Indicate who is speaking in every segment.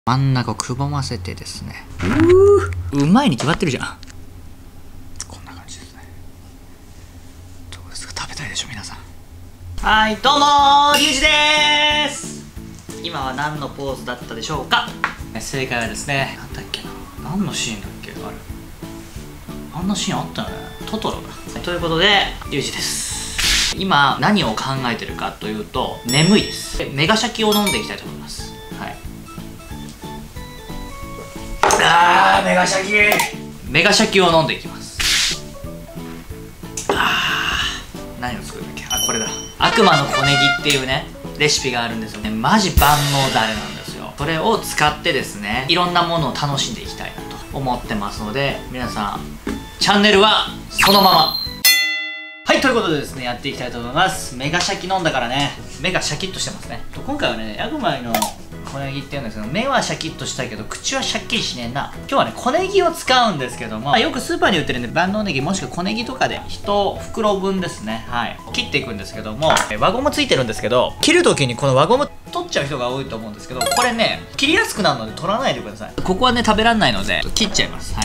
Speaker 1: 真ん中をくぼませてですね、うまいに決まってるじゃん。こんな感じですね。どうですか、食べたいでしょ皆さん。はい、どうもー、リュウジでーす。今は何のポーズだったでしょうか。正解はですね、なんだっけな、何のシーンだっけ、あんなシーンあったよね。トトロだ。ということでリュウジです。今何を考えてるかというと、眠いです。メガシャキを飲んでいきたいと思います。はい。メガシャキを飲んでいきます。何を作るんだっけ。これだ。悪魔の小ネギっていうねレシピがあるんですよね。マジ万能ダレなんですよ。それを使ってですね、いろんなものを楽しんでいきたいなと思ってますので、皆さんチャンネルはそのまま。はい、ということでですね、やっていきたいと思います。メガシャキ飲んだからね、目がシャキッとしてますね。今回はね、悪魔の小ネギっていうんですけど、目はシャキッとしたいけど口はシャッキリしねえな。今日はね、小ネギを使うんですけども、よくスーパーに売ってるんで、万能ネギもしくは小ネギとかで1袋分ですね、はい、切っていくんですけども、輪ゴムついてるんですけど、切る時にこの輪ゴム取っちゃう人が多いと思うんですけど、これね、切りやすくなるので取らないでください。ここはね、食べられないので切っちゃいます。はい、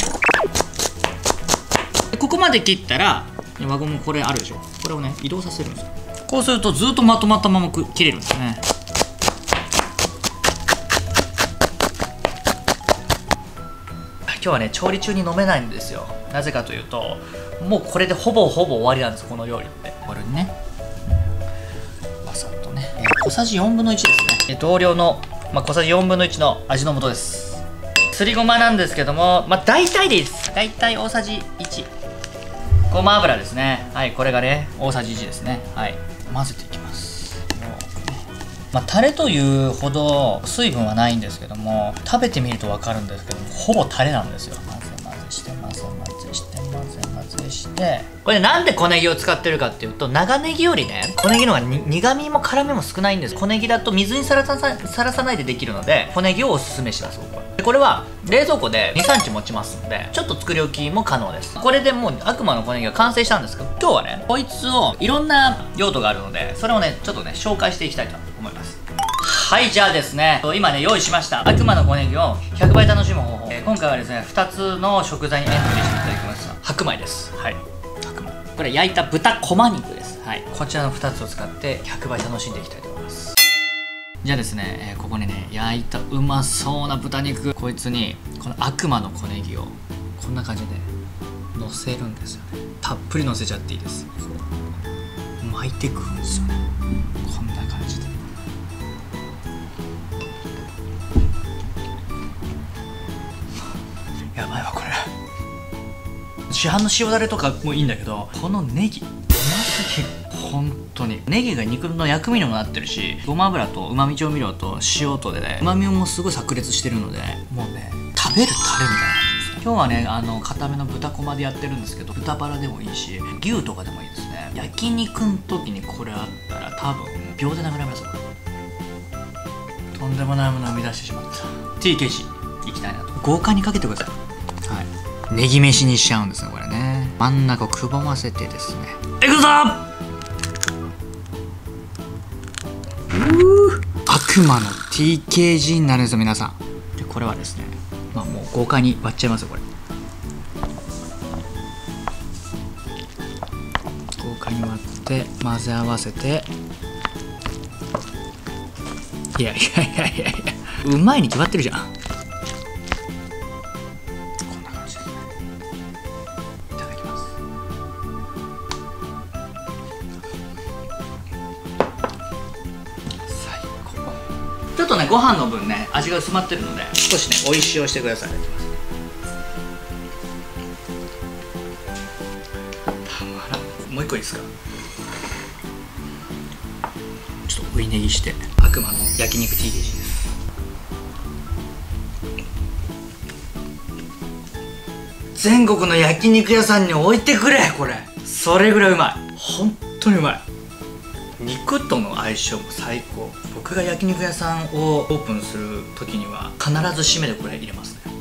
Speaker 1: ここまで切ったら輪ゴムこれあるでしょ、これをね移動させるんですよ。こうするとずっとまとまったまま切れるんですね。今日はね、調理中に飲めないんですよ。なぜかというと、もうこれでほぼ終わりなんです、この料理って。これにね、バサッとね、小さじ4分の1ですね。同量の、小さじ4分の1の味の素です。すりごまなんですけども、大体でいいです。大体大さじ1。ごま油ですね。はい、これがね、大さじ1ですね。はい、混ぜていきます。タレというほど水分はないんですけども、食べてみると分かるんですけども、ほぼタレなんですよ。混ぜして、これなんで小ネギを使ってるかっていうと、長ネギよりね、小ネギの方が苦味も辛みも少ないんです。小ネギだと水にさらさないでできるので、小ネギをおすすめします。僕はこれは冷蔵庫で 2,3 日持ちますので、ちょっと作り置きも可能です。これでもう悪魔の小ネギが完成したんですけど、今日はね、こいつをいろんな用途があるので、それをねちょっとね紹介していきたいと思います。はい、じゃあですね、今ね用意しました悪魔の小ネギを100倍楽しむ方法。今回はですね、2つの食材にエントリーしていただきました。白米です。はい、白米、これ焼いた豚こま肉です。はい、こちらの2つを使って100倍楽しんでいきたいと思います。じゃあですね、ここにね焼いたうまそうな豚肉、こいつにこの悪魔の小ネギをこんな感じで乗せるんですよね。たっぷり乗せちゃっていいです。巻いていくんですよね、こんな感じで。やばいわこれ。市販の塩だれとかもいいんだけど、このネギうますぎる。本当にネギが肉の薬味にもなってるし、ごま油とうまみ調味料と塩とでね、うまみもすごい炸裂してるので、もうね食べるタレみたいな感じですね。今日はね固めの豚こまでやってるんですけど、豚バラでもいいし牛とかでもいいですね。焼肉の時にこれあったら多分秒で殴られますよ。とんでもないものを生み出してしまった。 TKG いきたいなと。豪快にかけてください。はい、ネギ飯にしちゃうんですね、これね。真ん中をくぼませてですね、いくぞー。悪魔の TKG になるんですよ皆さん。でこれはですね、もう豪快に割っちゃいますよ。これ豪快に割って混ぜ合わせて、いやうまいに決まってるじゃん。こんな感じですね。いただきます。最高。ちょっとねご飯の分ね味が薄まってるので、少しねおいしいをしてください。たまらん。もう一個いいですか。ちょっと追いネギして悪魔の焼肉 TKG です。全国の焼肉屋さんに置いてくれこれ。それぐらいうまい。本当にうまい。肉との相性も最高。僕が焼肉屋さんをオープンする時には必ず締めでこれ入れますね。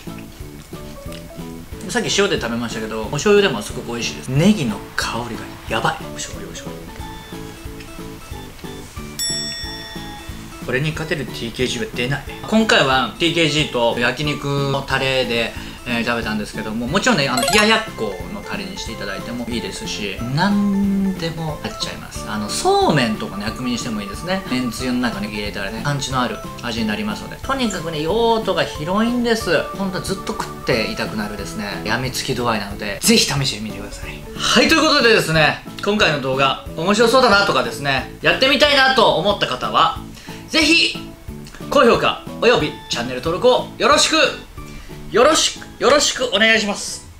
Speaker 1: さっき塩で食べましたけど、お醤油でもすごく美味しいです。ネギの香りがやばい。お醤油これに勝てる TKG は出ない。今回は TKG と焼肉のタレで、食べたんですけども、もちろんね冷ややっこのタレにしていただいてもいいですし、何でも入っちゃいます。そうめんとかの薬味にしてもいいですね。めんつゆの中に入れたらね、パンチのある味になりますので、とにかくね用途が広いんです。ほんとずっと食っていたくなるですね、やみつき度合いなので、ぜひ試してみてください。はい、ということでですね、今回の動画面白そうだなとかですね、やってみたいなと思った方はぜひ高評価およびチャンネル登録をよろしくお願いします。